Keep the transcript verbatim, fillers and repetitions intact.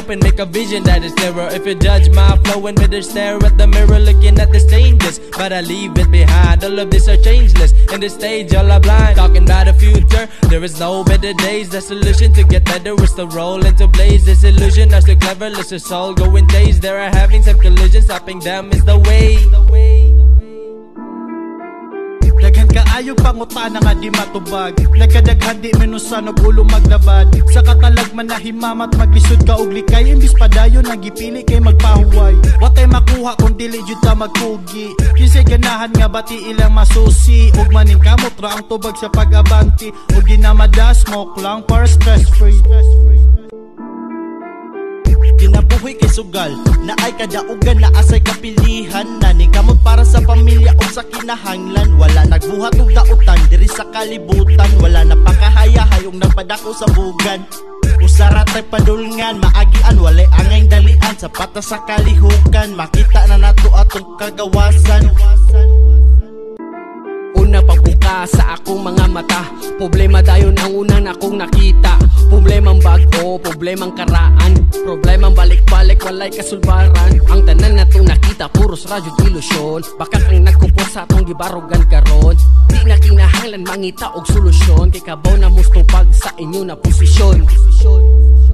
up and make a vision that is clearer. If you judge my flow and better stare at the mirror, looking at the changes, but I leave it behind. All of this are changeless. In the stage, all are blind. Talking about the future, there is no better days. The solution to get better is to roll and to blaze. This illusion are so clever, let's just all go and chase. There are having some collisions, stopping them is the way. Daghan kaayog pangutana nga di matubag, nagkadaghan di minusan og ulo maglabad. Sa katalagman na himamat maglisod ka og likay, imbis padayon nagipili kay magpahuway. Watay makuha kung dili jud ta magkugi, kinsay ganahan nga bati ilang masusi. Ug maning kamot ra ang tubag sa pag-abanti, ug ginamada smoke lang para stress free. Kinabuhi kay sugal, na ay kadaugan na asay kapilihan. Naning kamot para sa pamilya o sa kinahanglan. Wala nagbuhat og dautan diri sa kalibutan. Wala napakahayahayong nagpadako sa bugan. Usaratay padulngan, maagian, walay angay dalian. Sapat na sa kalihukan, makita na nato atong kagawasan. Una pagbuka sa akong mga mata, problema dayon ang unang akong nakita. Problemang bago, problemang karaan, problemang balik-balik, walay kasulbaran. Ang tanan na to nakita, puros radyo ilusyon. Baka ang nagkupot sa atong gibarugan karon. Di na kinahanglan mangita og solusyon, kay kabaw na mustubag sa inyo na posisyon.